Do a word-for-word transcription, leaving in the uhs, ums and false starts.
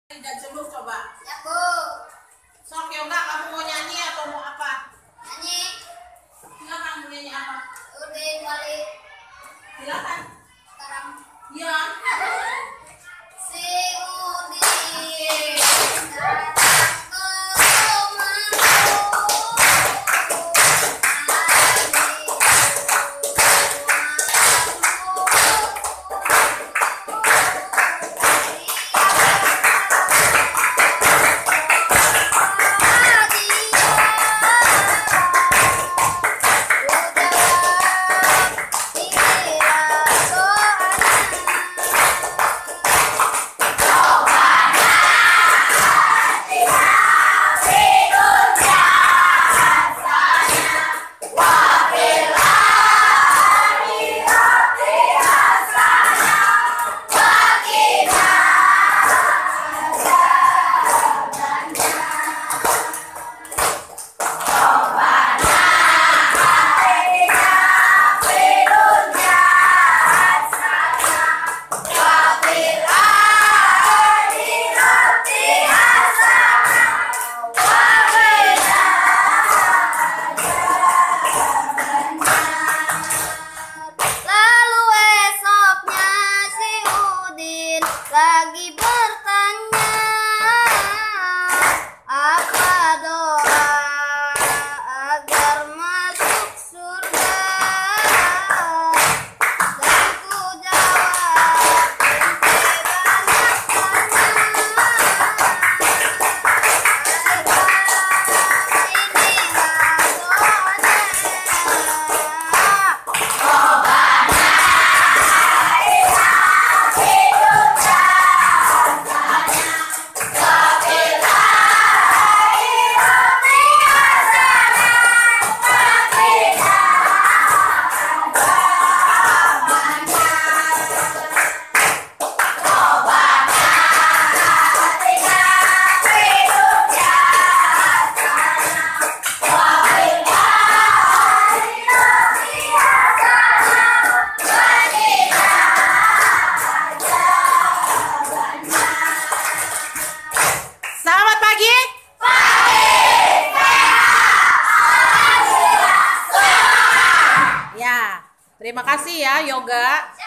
Dan sembuh coba. Ya, Bu. Sok Yoga, kamu mau nyanyi atau mau apa? Nyanyi. Silakan mau nyanyi apa? Udin balik. Silakan. Sekarang. Ya. Si Udin datang ke lagi bertanya apa doa agar masuk surga, dan ku jawab inti banyak Terima kasih ya Yoga.